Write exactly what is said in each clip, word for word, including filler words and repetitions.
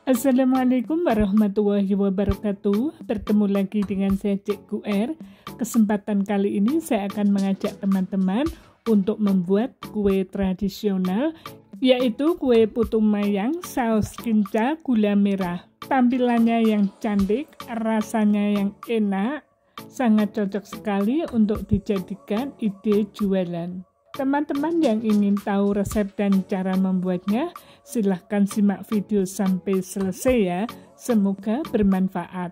Assalamualaikum warahmatullahi wabarakatuh. Bertemu lagi dengan saya Cikgu R. Kesempatan kali ini saya akan mengajak teman-teman untuk membuat kue tradisional, yaitu kue putu mayang saus kinca gula merah. Tampilannya yang cantik, rasanya yang enak, sangat cocok sekali untuk dijadikan ide jualan. Teman-teman yang ingin tahu resep dan cara membuatnya, silahkan simak video sampai selesai ya. Semoga bermanfaat.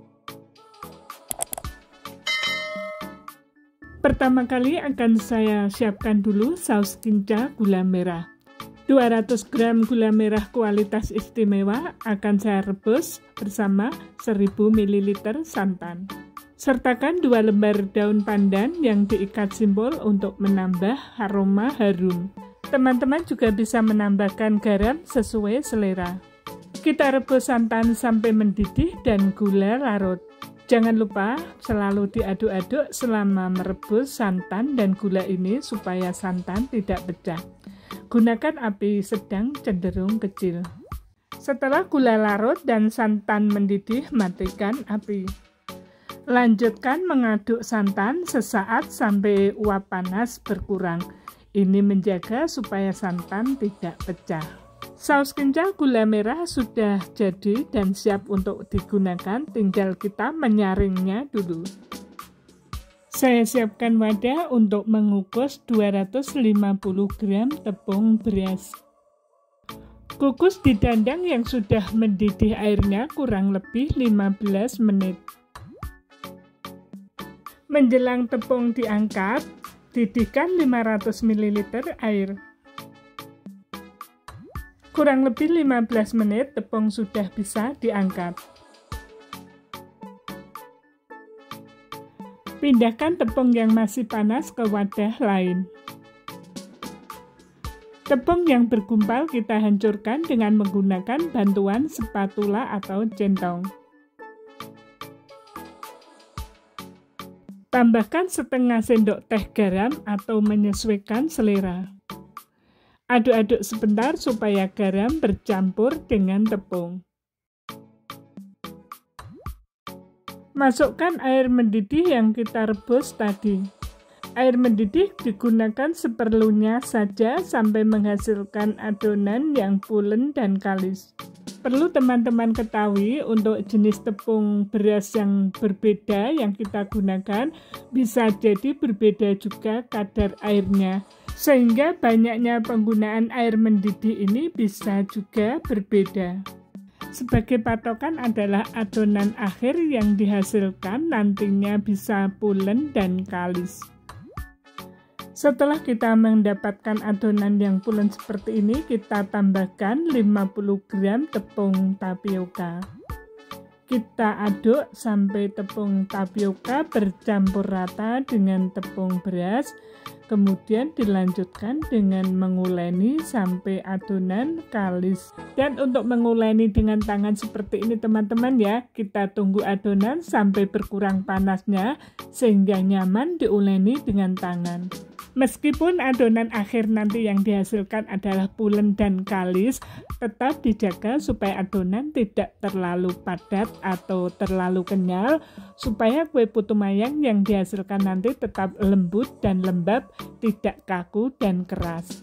Pertama kali akan saya siapkan dulu saus kinca gula merah. dua ratus gram gula merah kualitas istimewa akan saya rebus bersama seribu mililiter santan. Sertakan dua lembar daun pandan yang diikat simpul untuk menambah aroma harum. Teman-teman juga bisa menambahkan garam sesuai selera. Kita rebus santan sampai mendidih dan gula larut. Jangan lupa selalu diaduk-aduk selama merebus santan dan gula ini supaya santan tidak pecah. Gunakan api sedang cenderung kecil. Setelah gula larut dan santan mendidih, matikan api. Lanjutkan mengaduk santan sesaat sampai uap panas berkurang. Ini menjaga supaya santan tidak pecah. Saus kinca gula merah sudah jadi dan siap untuk digunakan, tinggal kita menyaringnya dulu. Saya siapkan wadah untuk mengukus dua ratus lima puluh gram tepung beras. Kukus di dandang yang sudah mendidih airnya kurang lebih lima belas menit. Menjelang tepung diangkat, didihkan lima ratus mililiter air. Kurang lebih lima belas menit tepung sudah bisa diangkat. Pindahkan tepung yang masih panas ke wadah lain. Tepung yang bergumpal kita hancurkan dengan menggunakan bantuan spatula atau centong. Tambahkan setengah sendok teh garam atau menyesuaikan selera. Aduk-aduk sebentar supaya garam bercampur dengan tepung. Masukkan air mendidih yang kita rebus tadi. Air mendidih digunakan seperlunya saja sampai menghasilkan adonan yang pulen dan kalis. Perlu teman-teman ketahui, untuk jenis tepung beras yang berbeda yang kita gunakan, bisa jadi berbeda juga kadar airnya. Sehingga banyaknya penggunaan air mendidih ini bisa juga berbeda. Sebagai patokan adalah adonan akhir yang dihasilkan nantinya bisa pulen dan kalis. Setelah kita mendapatkan adonan yang pulen seperti ini, kita tambahkan lima puluh gram tepung tapioka. Kita aduk sampai tepung tapioka bercampur rata dengan tepung beras, kemudian dilanjutkan dengan menguleni sampai adonan kalis. Dan untuk menguleni dengan tangan seperti ini teman-teman ya, kita tunggu adonan sampai berkurang panasnya sehingga nyaman diuleni dengan tangan. Meskipun adonan akhir nanti yang dihasilkan adalah pulen dan kalis, tetap dijaga supaya adonan tidak terlalu padat atau terlalu kenyal, supaya kue putu mayang yang dihasilkan nanti tetap lembut dan lembab, tidak kaku dan keras.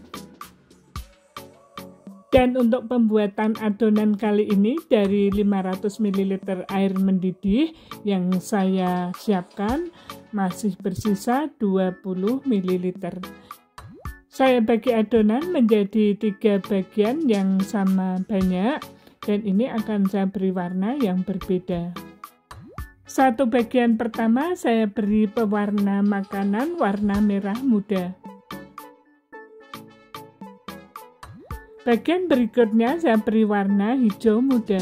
Dan untuk pembuatan adonan kali ini dari lima ratus mililiter air mendidih yang saya siapkan, masih bersisa dua puluh mililiter. Saya bagi adonan menjadi tiga bagian yang sama banyak, dan ini akan saya beri warna yang berbeda. Satu bagian pertama saya beri pewarna makanan warna merah muda. Bagian berikutnya saya beri warna hijau muda.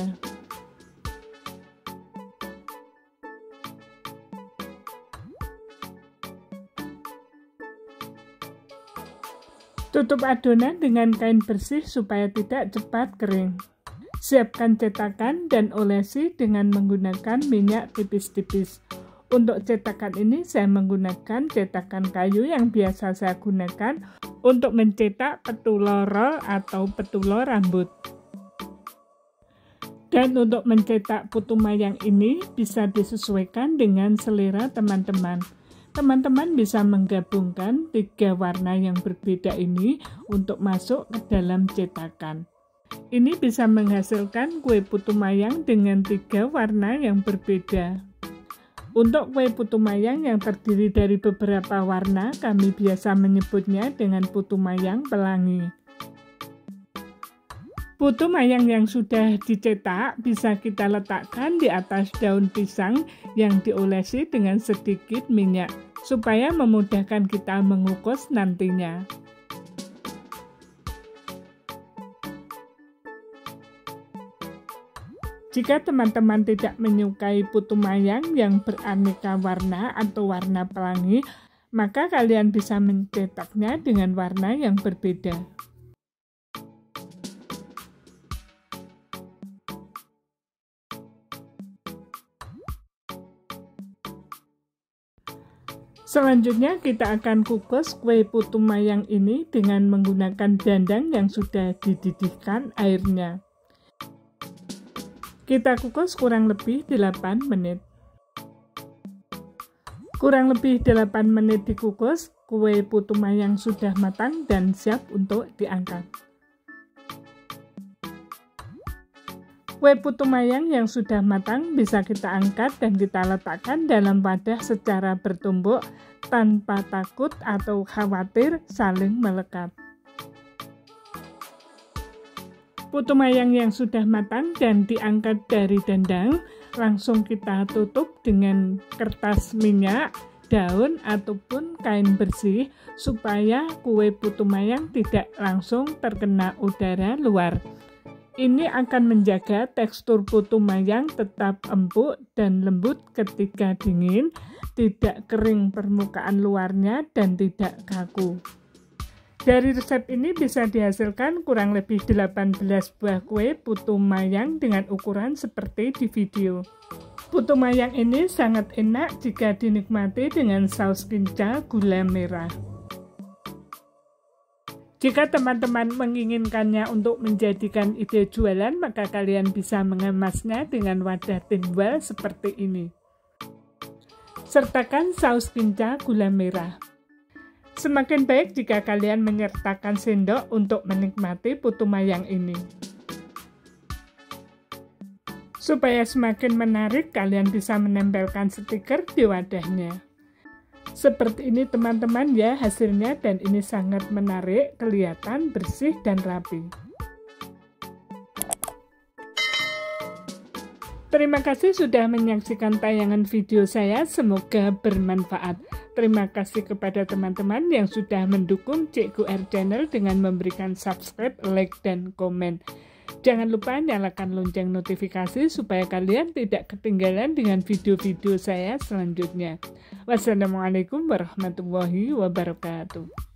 Tutup adonan dengan kain bersih supaya tidak cepat kering. Siapkan cetakan dan olesi dengan menggunakan minyak tipis-tipis. Untuk cetakan ini saya menggunakan cetakan kayu yang biasa saya gunakan untuk mencetak petulor roll atau petulor rambut. Dan untuk mencetak putu mayang ini bisa disesuaikan dengan selera teman-teman. Teman-teman bisa menggabungkan tiga warna yang berbeda ini untuk masuk ke dalam cetakan. Ini bisa menghasilkan kue putu mayang dengan tiga warna yang berbeda. Untuk kue putu mayang yang terdiri dari beberapa warna, kami biasa menyebutnya dengan putu mayang pelangi. Putu mayang yang sudah dicetak bisa kita letakkan di atas daun pisang yang diolesi dengan sedikit minyak, supaya memudahkan kita mengukus nantinya. Jika teman-teman tidak menyukai putu mayang yang beraneka warna atau warna pelangi, maka kalian bisa mencetaknya dengan warna yang berbeda. Selanjutnya kita akan kukus kue putu mayang ini dengan menggunakan dandang yang sudah dididihkan airnya. Kita kukus kurang lebih delapan menit. Kurang lebih delapan menit dikukus, kue putu mayang sudah matang dan siap untuk diangkat. Kue putu mayang yang sudah matang bisa kita angkat dan kita letakkan dalam wadah secara bertumbuk tanpa takut atau khawatir saling melekat. Putu mayang yang sudah matang dan diangkat dari dandang, langsung kita tutup dengan kertas minyak, daun, ataupun kain bersih supaya kue putu mayang tidak langsung terkena udara luar. Ini akan menjaga tekstur putu mayang tetap empuk dan lembut ketika dingin, tidak kering permukaan luarnya, dan tidak kaku. Dari resep ini bisa dihasilkan kurang lebih delapan belas buah kue putu mayang dengan ukuran seperti di video. Putu mayang ini sangat enak jika dinikmati dengan saus kinca gula merah. Jika teman-teman menginginkannya untuk menjadikan ide jualan, maka kalian bisa mengemasnya dengan wadah timbal seperti ini. Sertakan saus kinca gula merah. Semakin baik jika kalian menyertakan sendok untuk menikmati putu mayang ini. Supaya semakin menarik, kalian bisa menempelkan stiker di wadahnya. Seperti ini teman-teman ya hasilnya, dan ini sangat menarik, kelihatan bersih dan rapi. Terima kasih sudah menyaksikan tayangan video saya, semoga bermanfaat. Terima kasih kepada teman-teman yang sudah mendukung Cikgu R Channel dengan memberikan subscribe, like, dan komen. Jangan lupa nyalakan lonceng notifikasi supaya kalian tidak ketinggalan dengan video-video saya selanjutnya. Wassalamualaikum warahmatullahi wabarakatuh.